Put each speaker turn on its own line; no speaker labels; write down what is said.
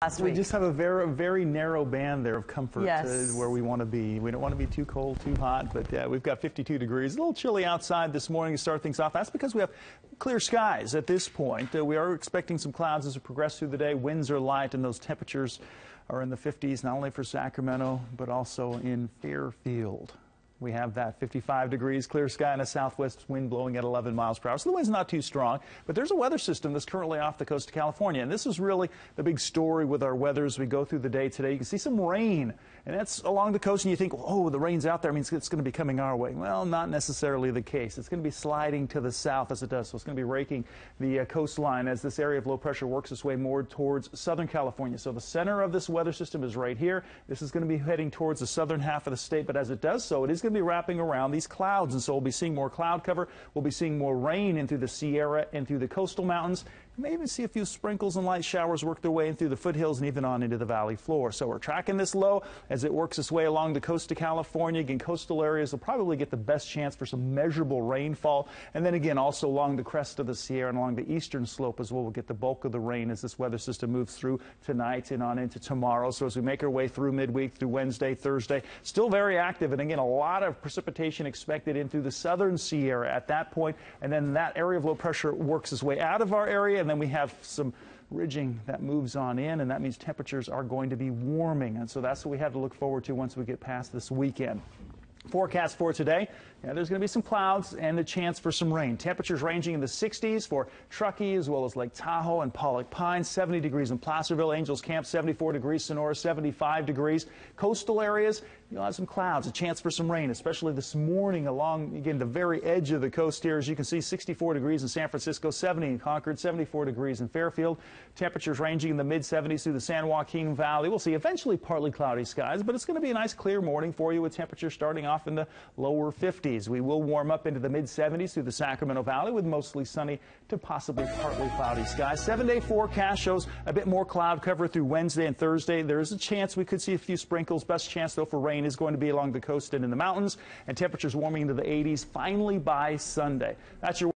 last
we
week.
just have a very narrow band there of comfort
Yes.
where we want to be. We don't want to be too cold, too hot, but we've got 52 degrees. A little chilly outside this morning to start things off. That's because we have clear skies at this point. We are expecting some clouds as we progress through the day. Winds are light, and those temperatures are in the 50s, not only for Sacramento, but also in Fairfield. We have that 55 degrees, clear sky, and a southwest wind blowing at 11 miles per hour. So the wind's not too strong, but there's a weather system that's currently off the coast of California. And this is really the big story with our weather as we go through the day today. You can see some rain, and that's along the coast, and you think, oh, the rain's out there, it means it's going to be coming our way. Well, not necessarily the case. It's going to be sliding to the south as it does, so it's going to be raking the coastline as this area of low pressure works its way more towards Southern California. So the center of this weather system is right here. This is going to be heading towards the southern half of the state, but as it does so, it is going to be wrapping around these clouds, and so we'll be seeing more cloud cover. We'll be seeing more rain in through the Sierra and through the coastal mountains. You may even see a few sprinkles and light showers work their way in through the foothills and even on into the valley floor. So we're tracking this low as it works its way along the coast of California. Again, coastal areas will probably get the best chance for some measurable rainfall. And then again, also along the crest of the Sierra and along the eastern slope as well, we'll get the bulk of the rain as this weather system moves through tonight and on into tomorrow. So as we make our way through midweek, through Wednesday, Thursday, still very active. And again, a lot of precipitation expected in through the southern Sierra at that point. And then that area of low pressure works its way out of our area. And then we have some ridging that moves on in, and that means temperatures are going to be warming. And so that's what we have to look forward to once we get past this weekend. Forecast for today, there's going to be some clouds and a chance for some rain. Temperatures ranging in the 60s for Truckee as well as Lake Tahoe and Pollock Pines, 70 degrees in Placerville, Angels Camp, 74 degrees, Sonora, 75 degrees. Coastal areas, you'll have some clouds, a chance for some rain, especially this morning along, again, the very edge of the coast here. As you can see, 64 degrees in San Francisco, 70 in Concord, 74 degrees in Fairfield. Temperatures ranging in the mid-70s through the San Joaquin Valley. We'll see eventually partly cloudy skies, but it's going to be a nice clear morning for you with temperatures starting off in the lower 50s. We will warm up into the mid-70s through the Sacramento Valley with mostly sunny to possibly partly cloudy skies. 7-day forecast shows a bit more cloud cover through Wednesday and Thursday. There is a chance we could see a few sprinkles. Best chance, though, for rain is going to be along the coast and in the mountains, and temperatures warming into the 80s finally by Sunday. That's your